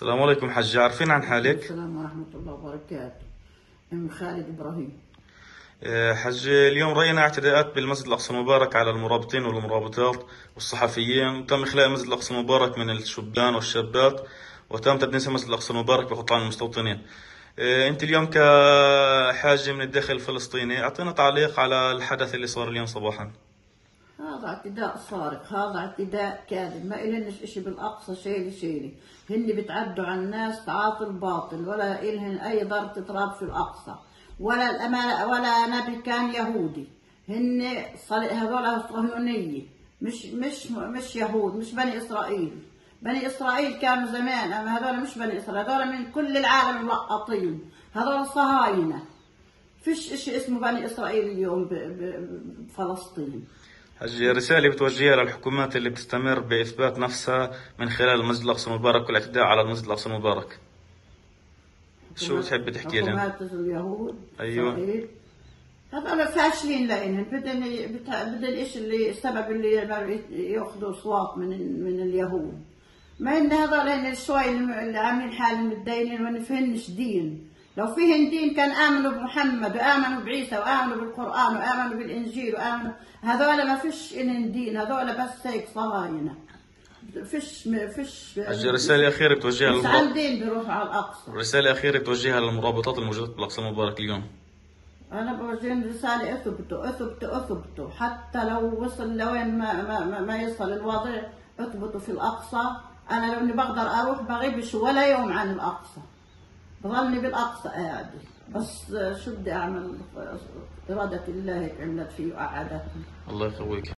السلام عليكم حجة، عارفين عن حالك؟ السلام ورحمة الله وبركاته. أم خالد إبراهيم. حجة، اليوم رأينا اعتداءات بالمسجد الأقصى المبارك على المرابطين والمرابطات والصحفيين. تم إخلاء المسجد الأقصى المبارك من الشبان والشابات، وتم تدنيس المسجد الأقصى المبارك بقطاع المستوطنين. أنت اليوم كحاجة من الداخل الفلسطيني، أعطينا تعليق على الحدث اللي صار اليوم صباحا. هذا اعتداء صارخ، هذا اعتداء كاذب، ما إلهنش إشي بالأقصى. شيلي هن بتعدوا على الناس تعاطي الباطل، ولا إلهن أي ضربة تراب في الأقصى، ولا الأمانة، ولا نبي كان يهودي. هذول صهيونية، مش يهود، مش بني إسرائيل. بني إسرائيل كانوا زمان، أما هذول مش بني إسرائيل، هذول من كل العالم ملقطين، هذول صهاينة. فيش إشي اسمه بني إسرائيل اليوم بفلسطين. حجة، رسالة بتوجهها للحكومات اللي بتستمر بإثبات نفسها من خلال المسجد الأقصى المبارك والاعتداء على المسجد الأقصى المبارك، شو بتحب تحكي لهم؟ حكومات اليهود. أيوة. هذول فاشلين لإنهم بدن إيش اللي السبب اللي ياخذوا أصوات من اليهود. ما إن هذول شوي اللي عاملين حالهم متدينين وما فيهنش دين. لو فيهن دين كان آمنوا بمحمد وآمنوا بعيسى وآمنوا بالقرآن وآمنوا بالإنجيل وآمنوا. هذول ما فيش إلهن دين، هذول بس هيك صهاينة. فيش رسالة أخيرة بتوجهها مش عندين بيروحوا على الأقصى. رسالة أخيرة بتوجهها للمرابطات الموجودة بالأقصى المبارك اليوم. أنا بوجه رسالة: اثبتوا حتى لو وصل لوين ما يصل الوضع، اثبتوا في الأقصى. أنا لو بقدر أروح بغيبش ولا يوم عن الأقصى، بظلني بالأقصى قاعدة، بس شو بدي أعمل؟ إرادة الله عملت فيه وقعدتني. الله يقويك.